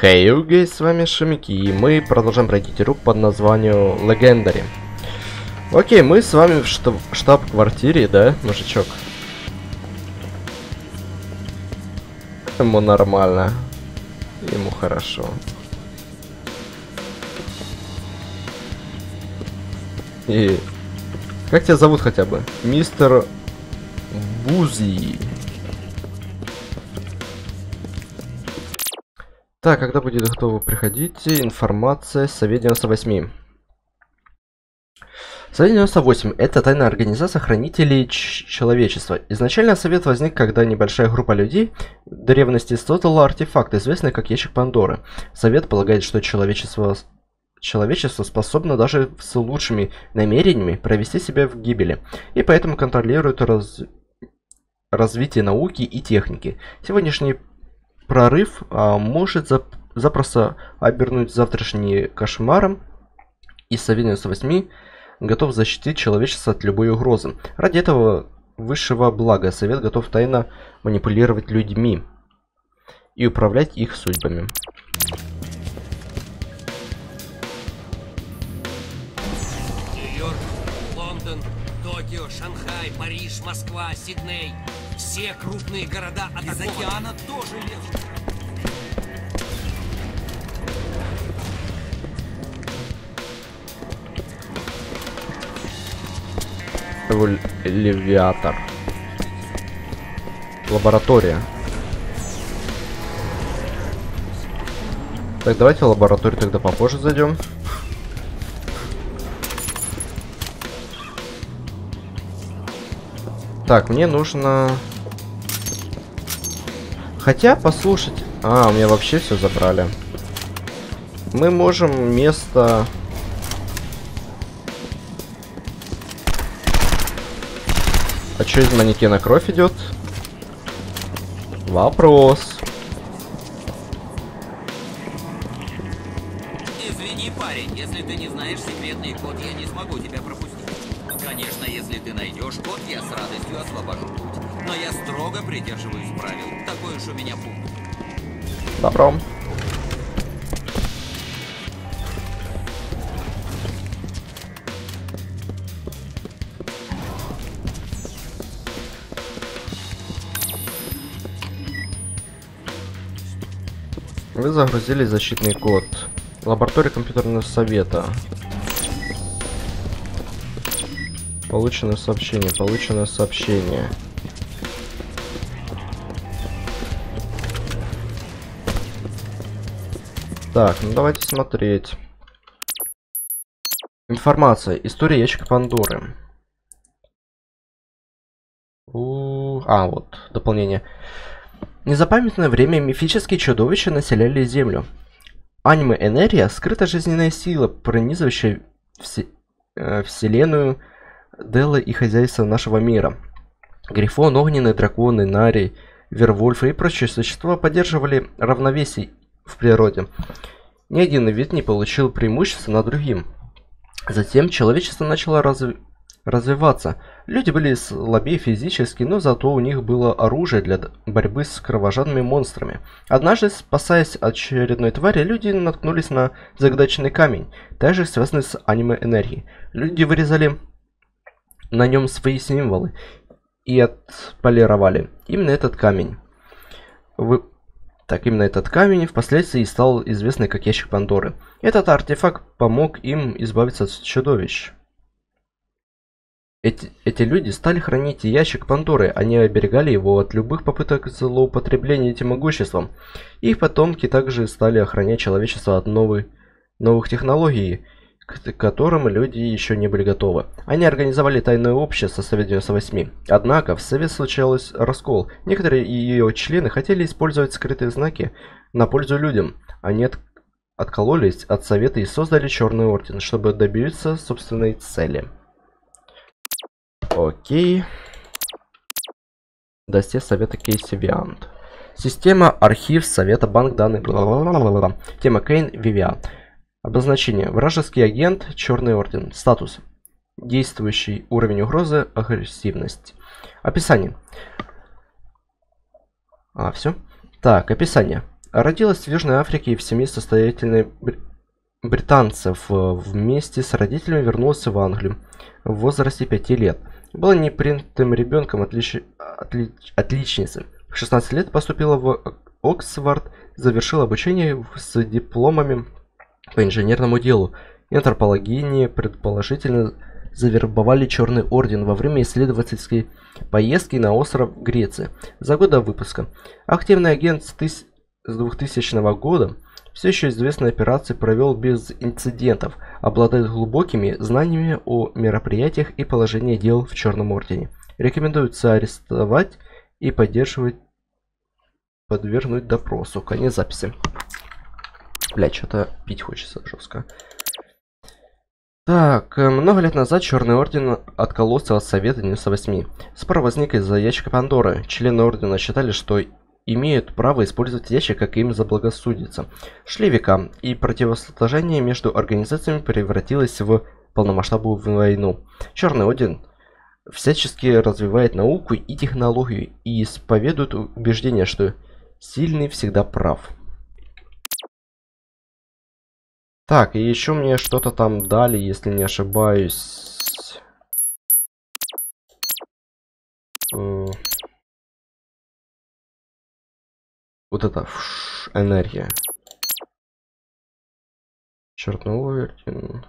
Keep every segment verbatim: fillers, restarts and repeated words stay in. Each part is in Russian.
Хей, hey, с вами Шамики, и мы продолжаем пройти игру под названием Legendary. Окей, мы с вами в штаб- штаб-квартире, да, мужичок? Ему нормально. Ему хорошо. И... Как тебя зовут хотя бы? Мистер Бузи. Так, когда будет готово, приходите. Информация. Совет девяносто восемь. Совет девяносто восемь – это тайная организация хранителей человечества. Изначально Совет возник, когда небольшая группа людей в древности создала артефакт, известный как Ящик Пандоры. Совет полагает, что человечество, человечество способно даже с лучшими намерениями провести себя в гибели, и поэтому контролирует раз... развитие науки и техники. Сегодняшний прорыв а, может зап запросто обернуть завтрашний кошмаром, и Совет девяносто восемь готов защитить человечество от любой угрозы. Ради этого высшего блага Совет готов тайно манипулировать людьми и управлять их судьбами. Нью-Йорк, Лондон, Токио, Шанхай, Париж, Москва, Сидней. Все крупные города от Из океана тоже лезут. Левиатор. Лаборатория. Так, давайте в лабораторию тогда попозже зайдем. Так, мне нужно... Хотя, послушать... А, у меня вообще все забрали. Мы можем место... А что из манекена кровь идет? Вопрос. Извини, парень, если ты не знаешь секретный код, я не смогу тебя пропустить. Конечно, если ты найдешь код, я с радостью освобожу путь. Но я строго придерживаюсь правил. Такой уж у меня пункт. Добро. Вы загрузили защитный код. Лаборатория компьютерного совета. Получено сообщение. Получено сообщение. Так, ну давайте смотреть. Информация. История ящика Пандоры. У... А, вот, дополнение. В незапамятное время мифические чудовища населяли Землю. Аниме-энергия – скрытая жизненная сила, пронизывающая все, э, вселенную Делла и хозяйство нашего мира. Грифон, огненные драконы, нари, вервольфы и прочие существа поддерживали равновесие в природе. Ни один вид не получил преимущества над другим. Затем человечество начало разв... развиваться. Люди были слабее физически, но зато у них было оружие для борьбы с кровожадными монстрами. Однажды, спасаясь от очередной твари, люди наткнулись на загадочный камень, также связанный с аниме-энергией. Люди вырезали на нем свои символы и отполировали именно этот камень. Вы... Так, именно этот камень впоследствии стал известный как Ящик Пандоры. Этот артефакт помог им избавиться от чудовищ. Эти, эти люди стали хранить ящик Пандоры, они оберегали его от любых попыток злоупотребления этим могуществом. Их потомки также стали охранять человечество от новых, новых технологий, к которым люди еще не были готовы. Они организовали тайное общество Совет девяносто восемь. Однако в Совет случался раскол. Некоторые ее члены хотели использовать скрытые знаки на пользу людям. Они от, откололись от Совета и создали Черный Орден, чтобы добиться собственной цели. Окей. Досье Совета Кейси Виант. Система, архив, Совета, банк данных. Бла-бла-бла-бла-бла. Тема Кейн Вивиан. Обозначение. Вражеский агент, Черный Орден. Статус. Действующий уровень угрозы, агрессивность. Описание. А, все. Так, описание. Родилась в Южной Африке в семье состоятельных британцев. Вместе с родителями вернулась в Англию в возрасте пяти лет. Была непринятым ребенком отлич... Отли... отличницей. В шестнадцать лет поступила в Оксфорд, завершила обучение с дипломами по инженерному делу и антропологии. Предположительно завербовали Черный Орден во время исследовательской поездки на остров Греции за год до выпуска. Активный агент с, тыс... с двухтысячного года, все еще известной операции провел без инцидентов, обладает глубокими знаниями о мероприятиях и положении дел в Черном Ордене. Рекомендуется арестовать и поддерживать, подвергнуть допросу. Конец записи. Блять, что-то пить хочется жестко. Так, много лет назад Черный Орден откололся от Совета девяносто восемь. Спор возник из-за ящика Пандоры. Члены Ордена считали, что имеют право использовать ящик, как им заблагорассудится. Шли века, и противостояние между организациями превратилось в полномасштабную войну. Черный Орден всячески развивает науку и технологию и исповедует убеждение, что сильный всегда прав. Так, и еще мне что-то там дали, если не ошибаюсь. Вот это фш, энергия. Черный Орден.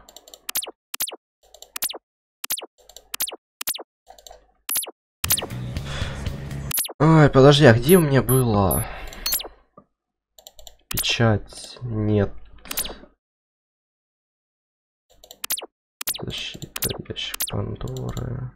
Ай, подожди, а где у меня было? Печать. Нет. Защита, ящик Пандоры.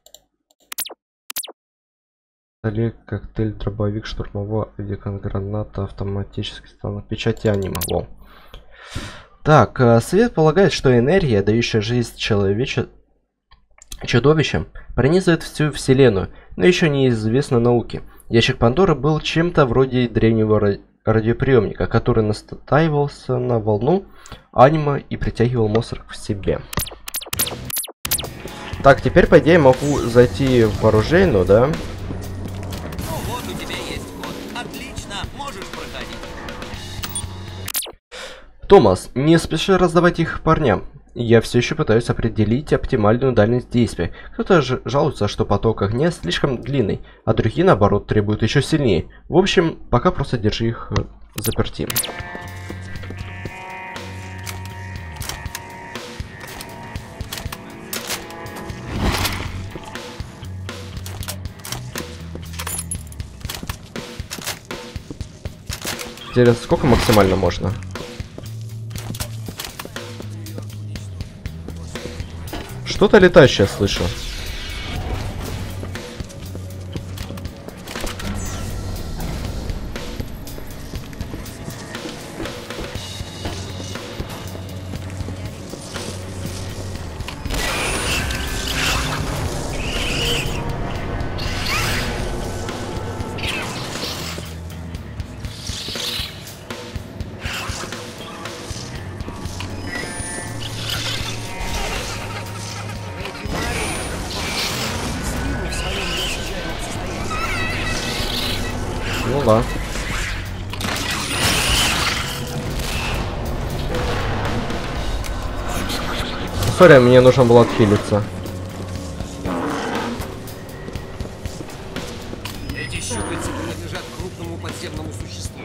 Олег, коктейль, дробовик, штурмовой авиаграната, автоматический станок, печати аниме. Во. Так, Свет полагает, что энергия, дающая жизнь человече... чудовищам, пронизывает всю вселенную, но еще неизвестно науке. Ящик Пандоры был чем-то вроде древнего радиоприемника, который настаивался на волну аниме и притягивал монстров к себе. Так, теперь, по идее, могу зайти в оружейную, да? Ну вот, у тебя есть код. Отлично, можешь проходить. Томас, не спеши раздавать их парням. Я все еще пытаюсь определить оптимальную дальность действия. Кто-то же жалуется, что поток огня слишком длинный, а другие, наоборот, требуют еще сильнее. В общем, пока просто держи их заперти. Интересно, сколько максимально можно? Что-то летающее слышу. Ну да. Сори, мне нужно было отхилиться. Эти щупальца принадлежат крупному подземному существу.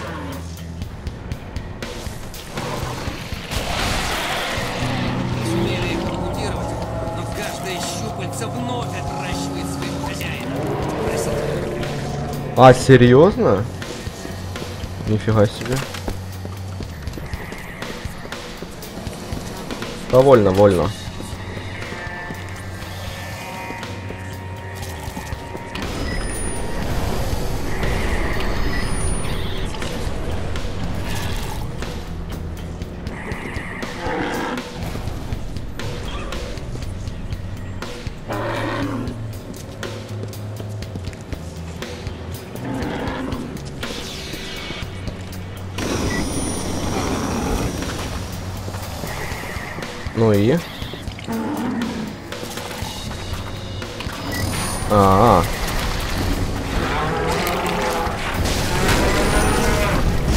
Сумели их имитировать, но каждое щупальце вновь отращивает своего хозяина. Простите. А, серьезно? Нифига себе. Довольно, вольно. Ну и? А, -а, -а.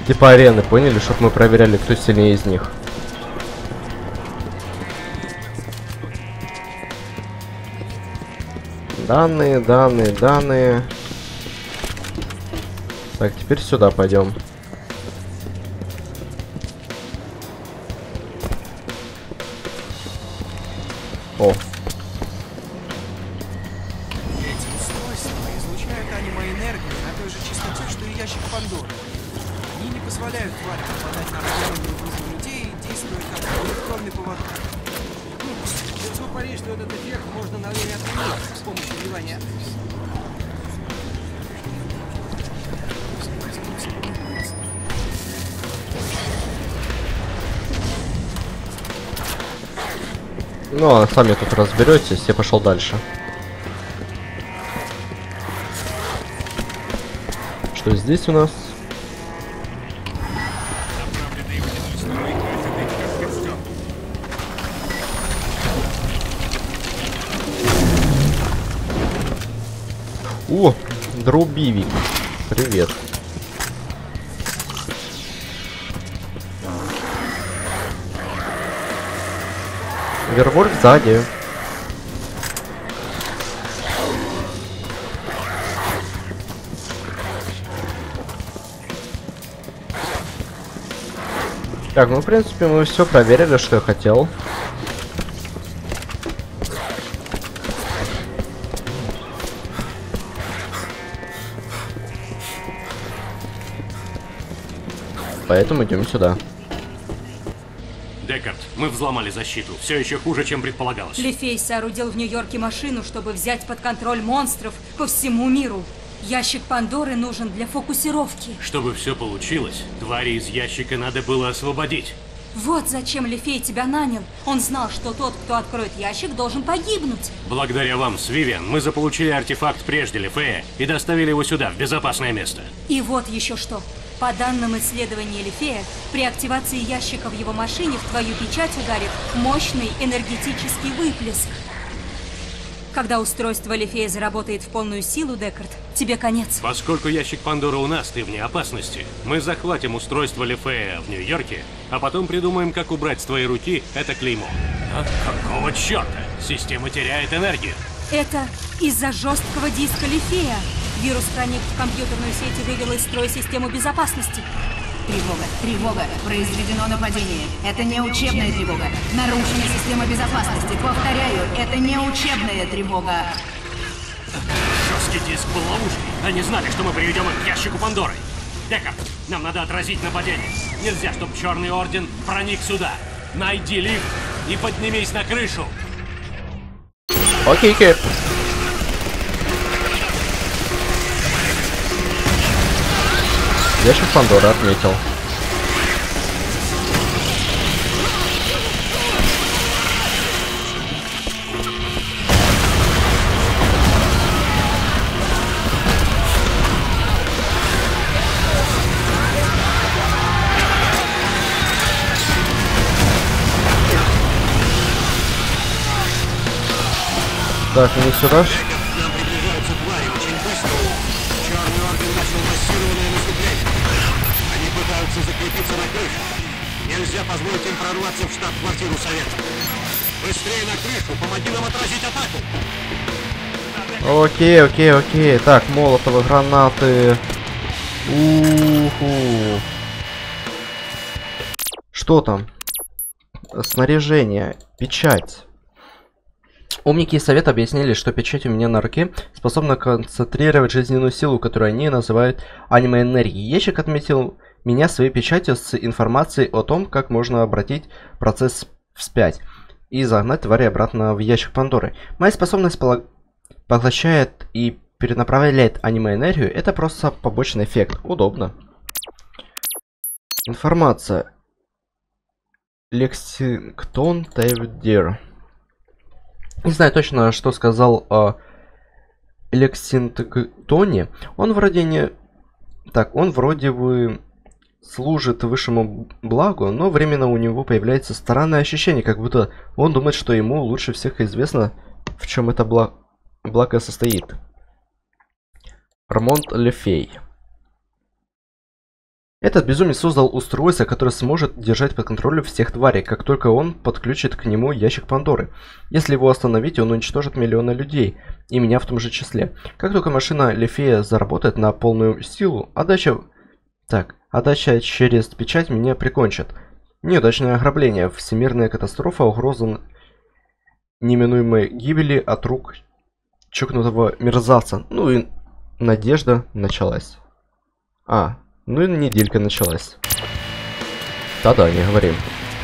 Типа арены, поняли? Чтоб мы проверяли, кто сильнее из них. Данные, данные, данные. Так, теперь сюда пойдем. О. Эти устройства излучают аниме-энергию на той же частоте, что и ящик Пандоры. Они не позволяют тварям попадать на определенную группу людей и действуют как электронный поводок. Держу пари, что этот эффект можно на время отменить с помощью вливания. Ну, а сами тут разберетесь, я пошел дальше. Что здесь у нас? О, дробивик. Привет. Вервольф сзади. Так, ну в принципе мы все проверили, что я хотел. Поэтому идем сюда. Декард, мы взломали защиту. Все еще хуже, чем предполагалось. Лефей соорудил в Нью-Йорке машину, чтобы взять под контроль монстров по всему миру. Ящик Пандоры нужен для фокусировки. Чтобы все получилось, твари из ящика надо было освободить. Вот зачем Лефей тебя нанял. Он знал, что тот, кто откроет ящик, должен погибнуть. Благодаря вам с Вивиан мы заполучили артефакт прежде Лефея и доставили его сюда, в безопасное место. И вот еще что. По данным исследований Лефея, при активации ящика в его машине в твою печать ударит мощный энергетический выплеск. Когда устройство Лефея заработает в полную силу, Декард, тебе конец. Поскольку ящик Пандоры у нас, ты вне опасности. Мы захватим устройство Лефея в Нью-Йорке, а потом придумаем, как убрать с твоей руки это клеймо. А какого черта? Система теряет энергию. Это из-за жесткого диска Лефея. Вирус проник в компьютерную сеть и вывел из строя систему безопасности. Тревога, тревога, произведено нападение. Это не учебная тревога. Нарушена система безопасности. Повторяю, это не учебная тревога. Жесткий диск был ловушкой. Они знали, что мы приведем их к ящику Пандоры. Декард, нам надо отразить нападение. Нельзя, чтобы Черный Орден проник сюда. Найди лифт и поднимись на крышу. Окей, Кэп. Ящик Пандоры отметил. Так, не сюда. Нам приближаются твари очень быстро. Черный Орден начал массированное наступление. Они пытаются закрепиться на крыше. Нельзя позволить им прорваться в штаб-квартиру Совета. Быстрее на крышу, помоги нам отразить атаку. Окей, окей, окей. Так, молотовые гранаты. Уху. Что там? Снаряжение. Печать. Умники из Совета объяснили, что печать у меня на руке способна концентрировать жизненную силу, которую они называют аниме-энергией. Ящик отметил меня своей печатью с информацией о том, как можно обратить процесс вспять и загнать твари обратно в ящик Пандоры. Моя способность поглощает и перенаправляет аниме-энергию. Это просто побочный эффект. Удобно. Информация. Лексингтон Тайвдир. Не знаю точно, что сказал о Лексингтоне. Он вроде не... Так, он вроде бы служит высшему благу, но временно у него появляется странное ощущение, как будто он думает, что ему лучше всех известно, в чем это бла... благо состоит. Рамонт Лефей. Этот безумец создал устройство, которое сможет держать под контролем всех тварей, как только он подключит к нему ящик Пандоры. Если его остановить, он уничтожит миллионы людей, и меня в том же числе. Как только машина Лефея заработает на полную силу, отдача... Так, отдача через печать меня прикончит. Неудачное ограбление, всемирная катастрофа, угроза неминуемой гибели от рук чокнутого мерзавца. Ну и надежда началась. А, ну и неделька началась. Да-да, не говорим.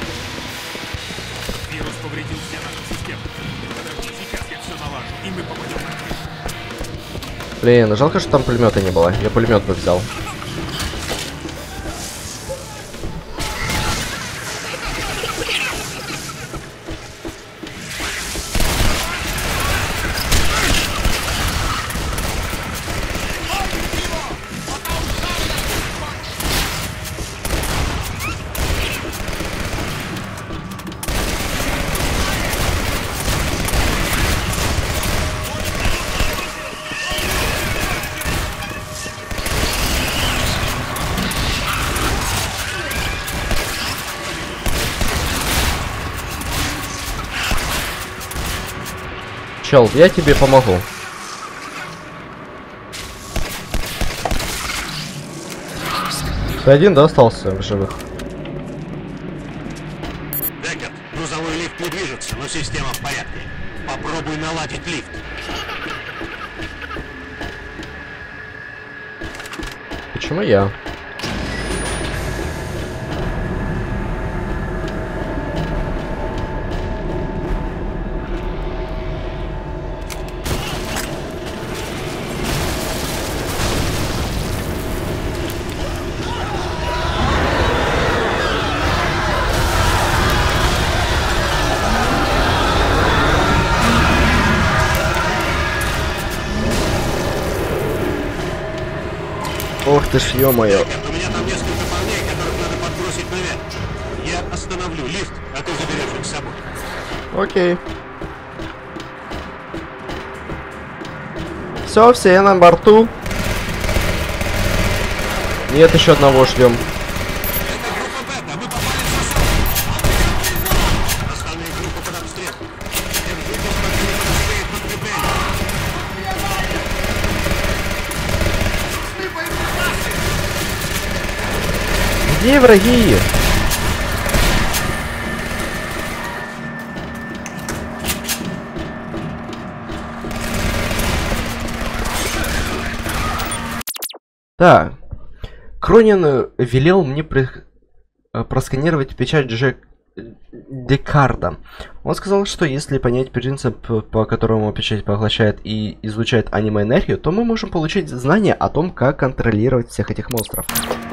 Вирус повредил все наши системы. Подожди, сейчас я все налажу, и мы попадем на крышу. Блин, жалко, что там пулемета не было. Я пулемет бы взял. Чел, я тебе помогу. Ты один, да, остался в живых? Деккард, грузовой лифт не движется, но система в порядке. Попробуй наладить лифт. Почему я? Ох ты ж, ё-моё. У меня там несколько парней, которых надо подбросить наверх. Я остановлю лифт, а ты заберешь их с собой. Окей. Все, все на борту. Нет, еще одного ждем. Остальные группы под обстрел. Держитесь, пока не подоспеет подкрепление. Где враги? Да. Кронин велел мне при... просканировать печать Джек... Декарда. Он сказал, что если понять принцип, по которому печать поглощает и излучает аниме-энергию, то мы можем получить знания о том, как контролировать всех этих монстров.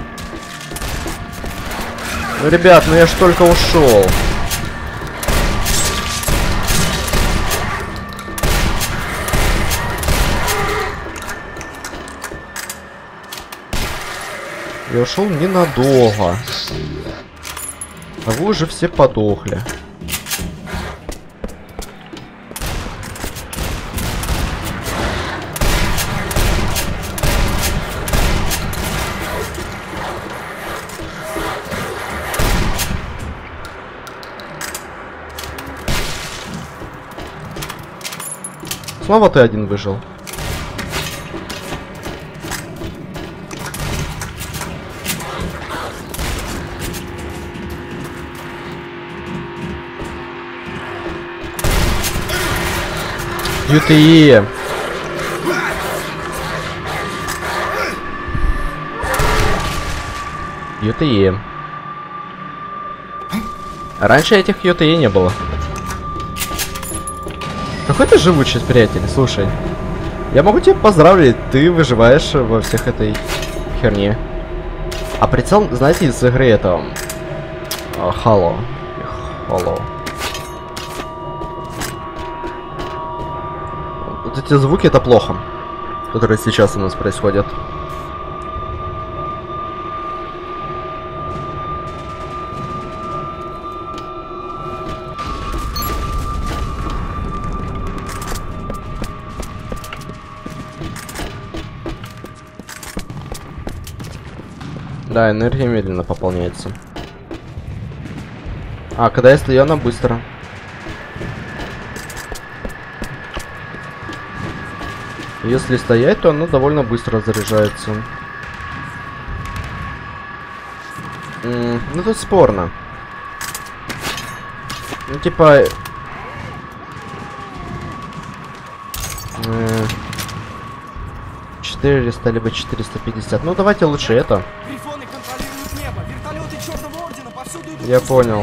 Ну, ребят, ну я ж только ушел. Я ушел ненадолго. А вы уже все подохли. Снова ты один выжил. ю ти и. ю ти и. Раньше этих ю ти и не было. Какой ты живучий, приятель, слушай. Я могу тебя поздравить, ты выживаешь во всех этой херне. А прицел, знаете, из игры этого... Halo. Halo. Вот эти звуки это плохо, которые сейчас у нас происходят. Да, энергия медленно пополняется. А, когда я стою, она быстро. Если стоять, то она довольно быстро заряжается. М-м, ну тут спорно. Ну типа... четыреста либо четыреста пятьдесят. Ну давайте лучше это. Грифоны контролируют небо. Вертолеты Черного Ордена повсюду идут. Я понял.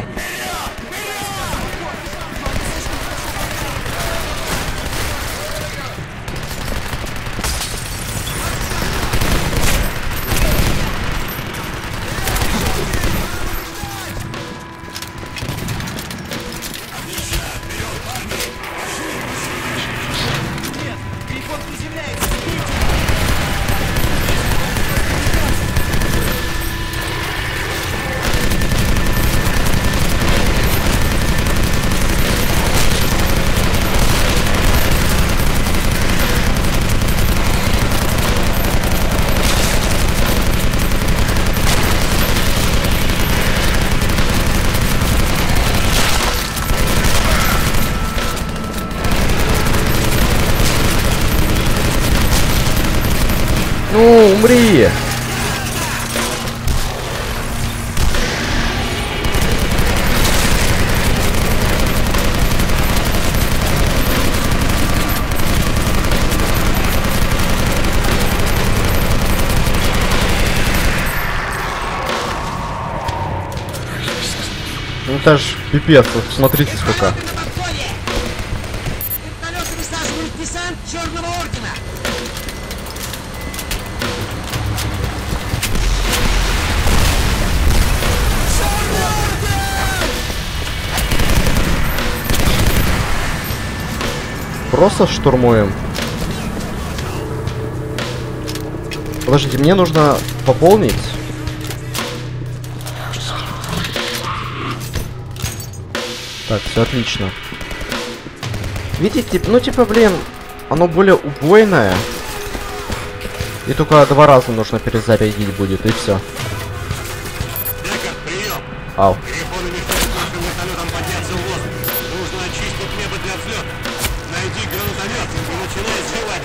Ну, умри! Ну это ж пипец, вот смотрите сколько. Вертолеты высаживают десант Черного Ордена. Просто штурмуем. Подождите, мне нужно пополнить. Так, все отлично. Видите, ну типа, блин, оно более убойное. И только два раза нужно перезарядить будет, и все. Декард, прием! Ау. Грифоны мешают нашим вертолетам подняться в воздух. Нужно очистить небо для взлета. Найди гранатомет и начинай сбивать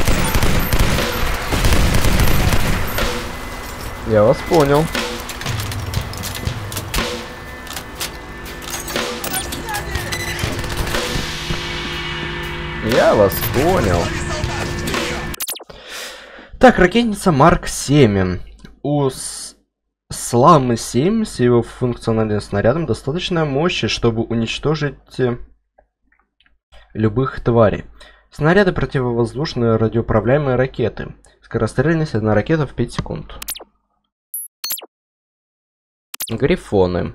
грифонов. Я вас понял. Я вас понял. Так, ракетница Марк семь. У Сламы семь с его функциональным снарядом достаточно мощи, чтобы уничтожить любых тварей. Снаряды противовоздушные радиоуправляемые ракеты. Скорострельность одна ракета в пять секунд. Грифоны.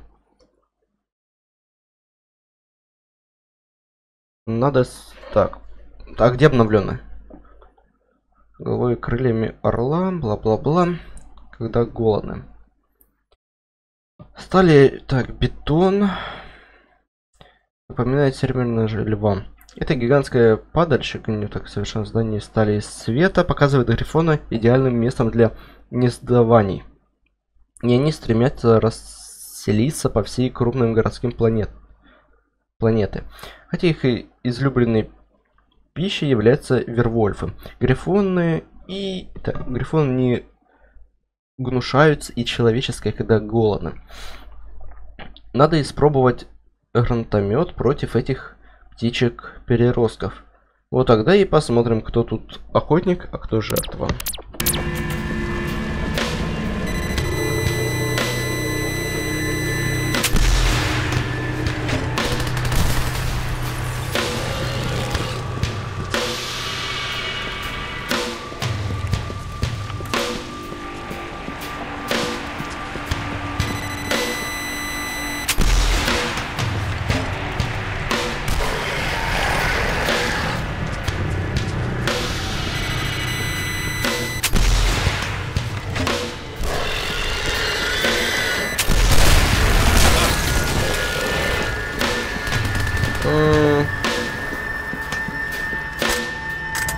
Надо... Так. А где обновленный? Головой и крыльями орла. Бла-бла-бла. Когда голодны. Стали... Так, бетон. Напоминает серверное же льва. Это гигантская падальщик, не так совершенно здание стали из света, показывает Грифона идеальным местом для гнездований. И они стремятся расселиться по всей крупным городским планет. планеты. Хотя их и излюбленной пищей являются вервольфы. Грифоны и... Так, грифоны не гнушаются и человеческое, когда голодно. Надо испробовать гранатомет против этих птичек-переростков. Вот тогда и посмотрим, кто тут охотник, а кто жертва.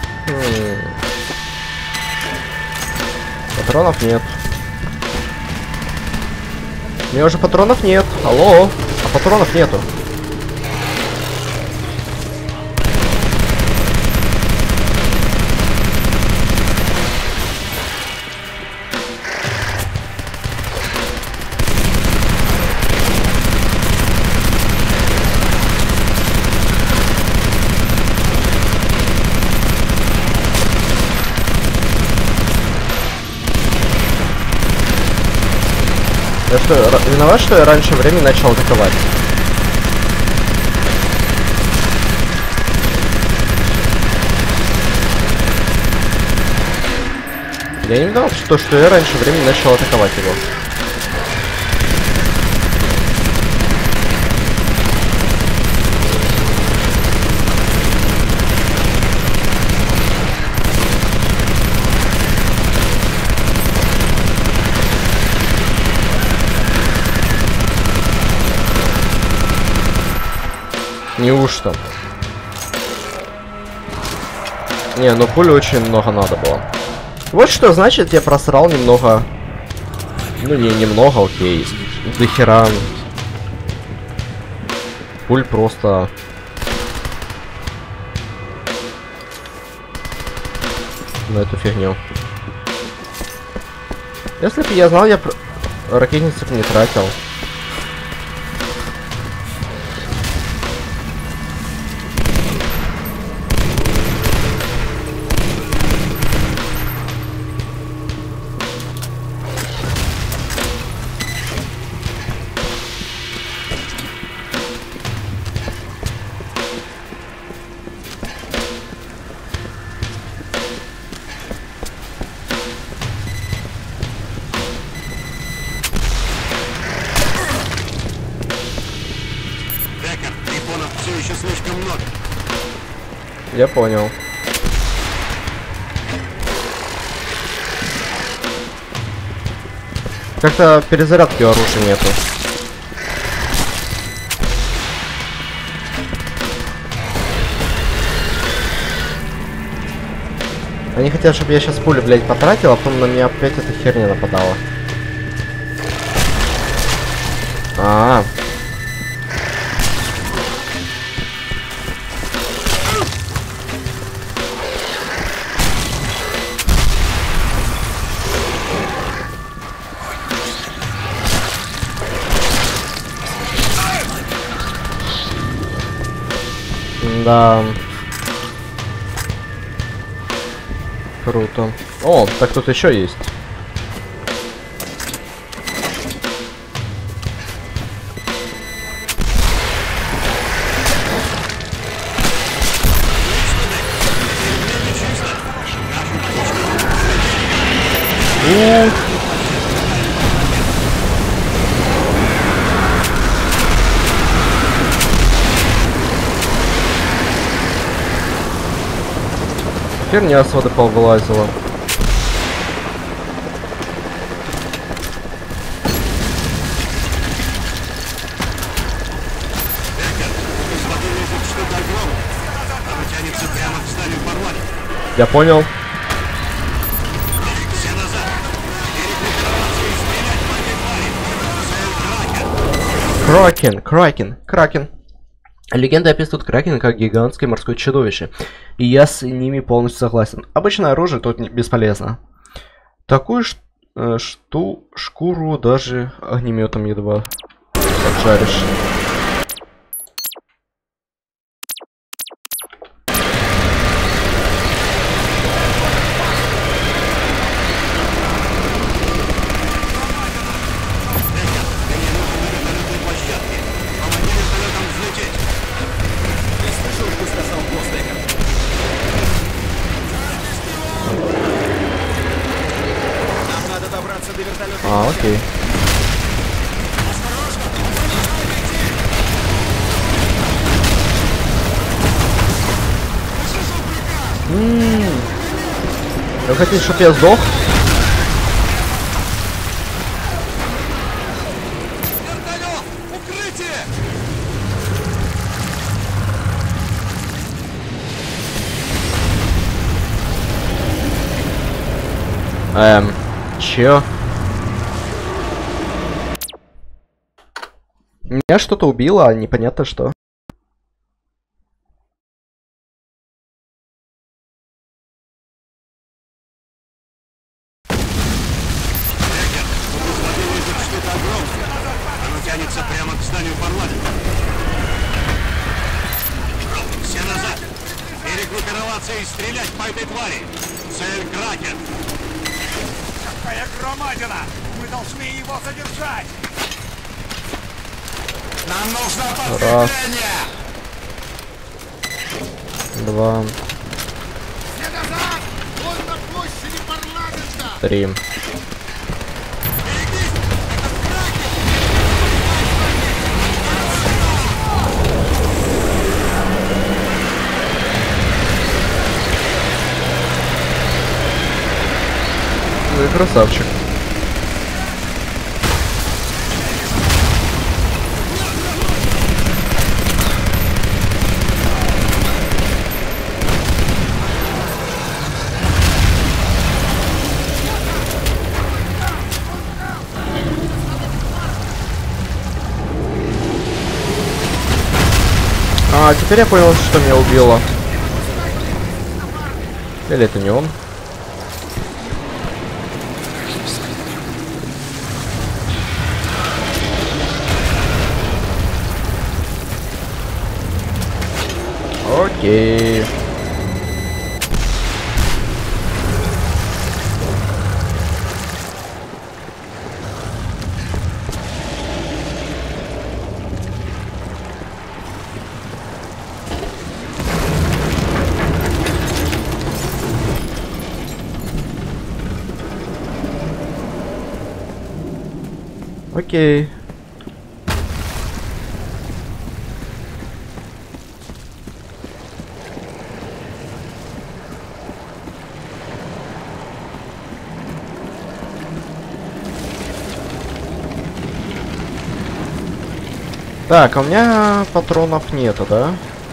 Патронов нет. У меня уже патронов нет. Алло, а патронов нету. Я что, виноват, что я раньше времени начал атаковать? Я не виноват, что, что я раньше времени начал атаковать его. Неужто? Не, ну пули очень много надо было. Вот что значит, я просрал немного. Ну не немного, окей. До хера. Пуль просто. На эту фигню. Если бы я знал, я пр... ракетницев не тратил. Я понял. Как-то перезарядки у оружия нету. Они хотят, чтобы я сейчас пули, блядь, потратил, а потом на меня опять эта херня нападала. А, -а, -а. Да. Круто. О, так тут еще есть. Ух. Херня с водопал вылазила. Я понял. Кракен, Кракен, Кракен. Легенда описывает Кракен как гигантское морское чудовище, и я с ними полностью согласен. Обычное оружие тут бесполезно. Такую ш э, шту шкуру даже огнеметом едва поджаришь. А, окей. Ммм. Вы хотите, чтобы я сдох? Эм, чё? Меня что-то убило, а непонятно что. Оно тянется прямо к зданию парламента. Все назад! Перегруппироваться и стрелять по этой твари! Цель Кракен! Какая громадина! Мы должны его задержать! Нам нужно подкрепление! Два. Все назад! Он на площади парламента! Три. Ты красавчик. А, теперь я понял, что меня убило. Или это не он? Окей. Окей. Так, а у меня патронов нету, да?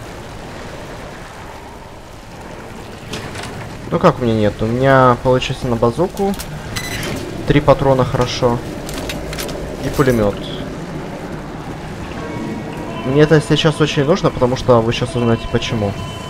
Ну как у меня нет? У меня, получается, на базуку три патрона хорошо. И пулемет. Мне это сейчас очень нужно, потому что вы сейчас узнаете почему.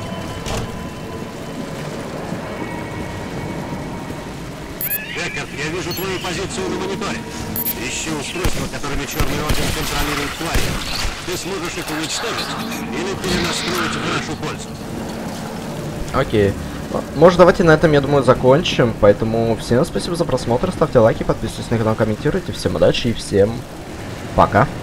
Декард, я вижу твою позицию на мониторе. Ищи устройства, которыми Черный Орден контролирует твари. Ты сможешь их уничтожить или перенастроить в нашу пользу. Окей. Может, давайте на этом, я думаю, закончим. Поэтому всем спасибо за просмотр. Ставьте лайки, подписывайтесь на канал, комментируйте. Всем удачи и всем пока.